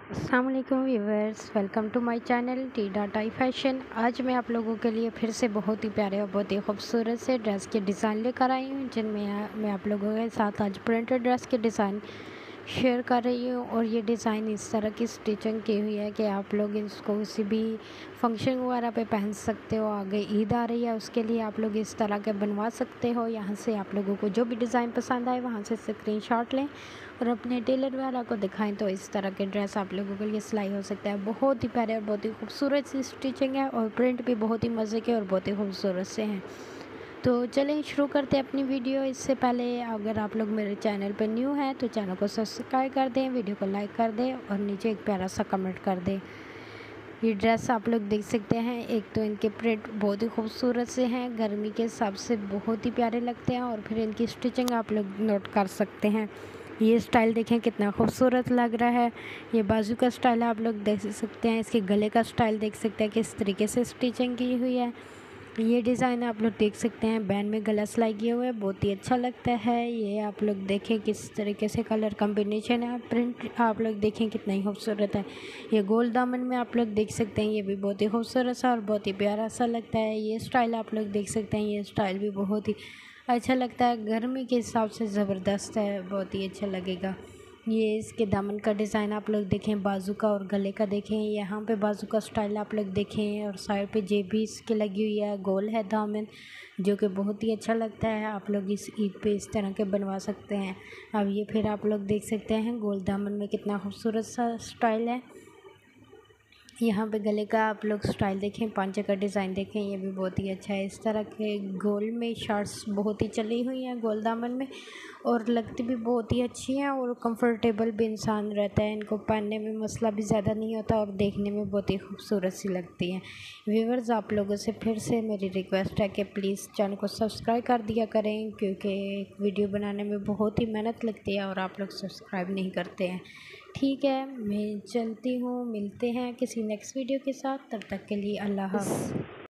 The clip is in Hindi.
अस्सलाम वालेकुम viewers, welcome to my channel T dot I fashion. आज मैं आप लोगों के लिए फिर से बहुत ही प्यारे और बहुत ही खूबसूरत से ड्रेस के डिज़ाइन लेकर आई हूँ, जिनमें मैं आप लोगों के साथ आज प्रिंटेड ड्रेस के डिज़ाइन शेयर कर रही हूँ। और ये डिज़ाइन इस तरह की स्टिचिंग की हुई है कि आप लोग इसको किसी भी फंक्शन वगैरह पे पहन सकते हो। आगे ईद आ रही है, उसके लिए आप लोग इस तरह के बनवा सकते हो। यहाँ से आप लोगों को जो भी डिज़ाइन पसंद आए वहाँ से स्क्रीनशॉट लें और अपने टेलर वाला को दिखाएं, तो इस तरह के ड्रेस आप लोगों के लिए सिलाई हो सकता है। बहुत ही प्यारे और बहुत ही खूबसूरत सी स्टिचिंग है और प्रिंट भी बहुत ही मज़े के और बहुत ही खूबसूरत से हैं। तो चलें शुरू करते हैं अपनी वीडियो। इससे पहले अगर आप लोग मेरे चैनल पर न्यू हैं तो चैनल को सब्सक्राइब कर दें, वीडियो को लाइक कर दें और नीचे एक प्यारा सा कमेंट कर दें। ये ड्रेस आप लोग देख सकते हैं, एक तो इनके प्रिंट बहुत ही खूबसूरत से हैं, गर्मी के हिसाब से बहुत ही प्यारे लगते हैं। और फिर इनकी स्टिचिंग आप लोग नोट कर सकते हैं। ये स्टाइल देखें कितना खूबसूरत लग रहा है। ये बाजू का स्टाइल आप लोग देख सकते हैं। इसके गले का स्टाइल देख सकते हैं किस तरीके से स्टिचिंग की हुई है। ये डिज़ाइन आप लोग देख सकते हैं, बैंड में गला सिलाई किया हुआ है, बहुत ही अच्छा लगता है। ये आप लोग देखें किस तरीके से कलर कॉम्बिनेशन है, प्रिंट आप लोग देखें कितना ही खूबसूरत है। ये गोल दामन में आप लोग देख सकते हैं, ये भी बहुत ही खूबसूरत सा और बहुत ही प्यारा सा लगता है। ये स्टाइल आप लोग देख सकते हैं, ये स्टाइल भी बहुत ही अच्छा लगता है, गर्मी के हिसाब से ज़बरदस्त है, बहुत ही अच्छा लगेगा। ये इसके दामन का डिज़ाइन आप लोग देखें, बाजू का और गले का देखें। यहाँ पे बाजू का स्टाइल आप लोग देखें और साइड पे जेब भी इसकी लगी हुई है, गोल है दामन, जो कि बहुत ही अच्छा लगता है। आप लोग इस ईद पे इस तरह के बनवा सकते हैं। अब ये फिर आप लोग देख सकते हैं गोल दामन में कितना खूबसूरत सा स्टाइल है। यहाँ पे गले का आप लोग स्टाइल देखें, पांचे का डिज़ाइन देखें, ये भी बहुत ही अच्छा है। इस तरह के गोल में शर्ट्स बहुत ही चली हुई हैं गोल दामन में, और लगती भी बहुत ही अच्छी हैं और कंफर्टेबल भी इंसान रहता है। इनको पहनने में मसला भी ज़्यादा नहीं होता और देखने में बहुत ही खूबसूरत सी लगती हैं। व्यूअर्स, आप लोगों से फिर से मेरी रिक्वेस्ट है कि प्लीज़ चैनल को सब्सक्राइब कर दिया करें, क्योंकि वीडियो बनाने में बहुत ही मेहनत लगती है और आप लोग सब्सक्राइब नहीं करते हैं। ठीक है, मैं चलती हूँ, मिलते हैं किसी नेक्स्ट वीडियो के साथ। तब तक के लिए अल्लाह हाफ़िज़।